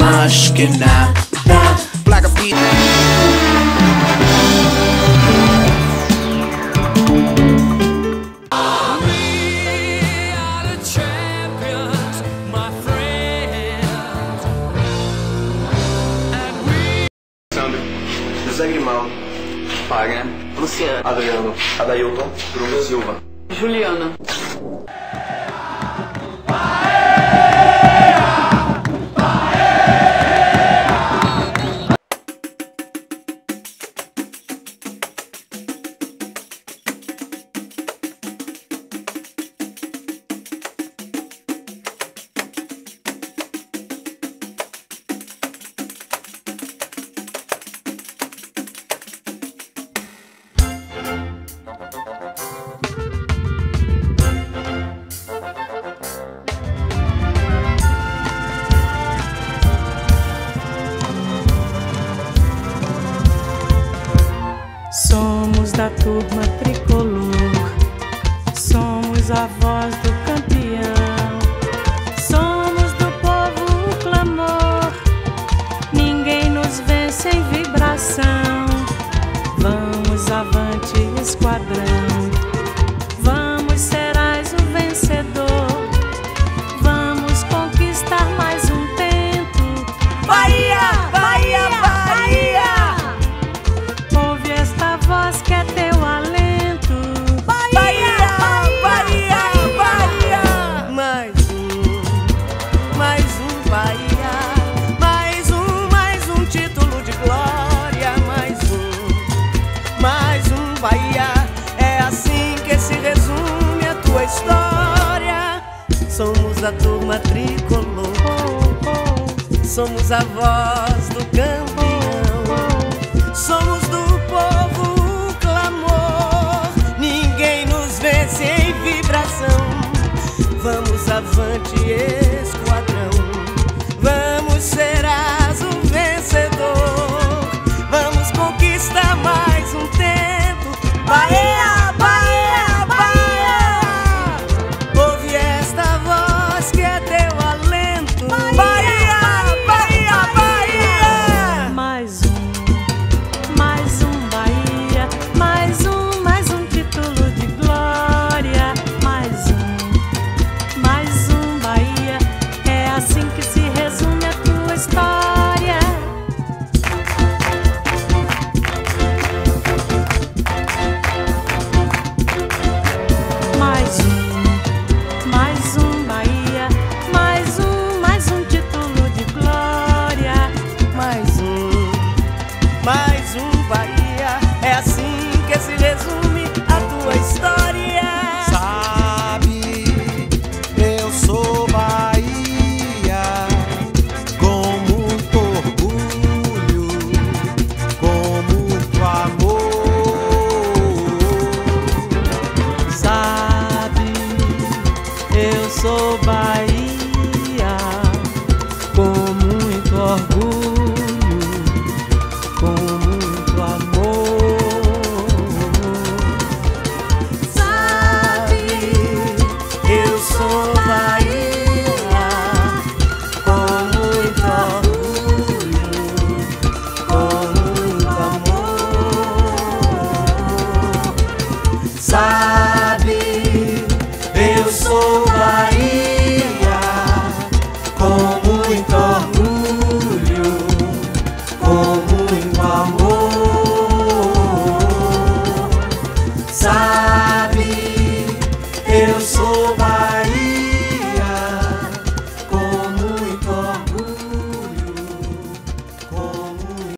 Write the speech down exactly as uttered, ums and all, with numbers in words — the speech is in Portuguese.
mais que nada. Placa Beat. José Grimal, Wagner, Luciano, Adriano, Adailton, Bruno Silva, Juliana. Somos da turma tricolor, somos a voz do campeão, somos do povo o clamor, ninguém nos vence em vibração. Vamos avante, esquadrão, vamos, serás o vencedor, vamos conquistar mais um tento. Bahia, Bahia, Bahia! Ouve esta voz que é teu alento. Bahia, Bahia, Bahia, Bahia. Mais um, mais um Bahia. Mais um, mais um título de glória. Mais um, mais um Bahia. É assim que se resume a tua história. Somos a turma tricolor, somos a voz do campeão, somos do povo o clamor, ninguém nos vence em vibração. Vamos avante.